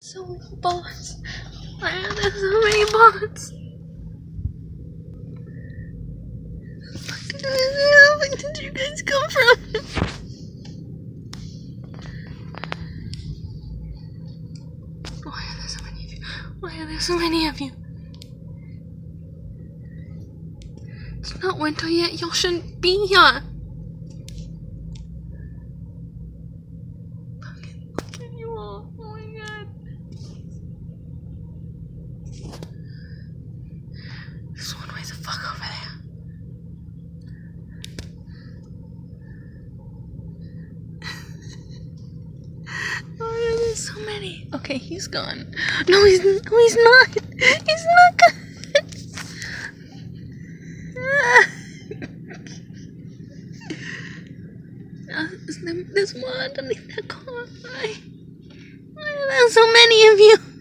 So many bots. Why are there so many bots? Where did you guys come from? Why are there so many of you? Why are there so many of you? It's not winter yet. Y'all shouldn't be here. Look at you all. Oh my god. There's one way the fuck over there. Oh, there's so many. Okay, he's gone. No, he's not. He's not gone. There's more underneath that car. Why are there so many of you?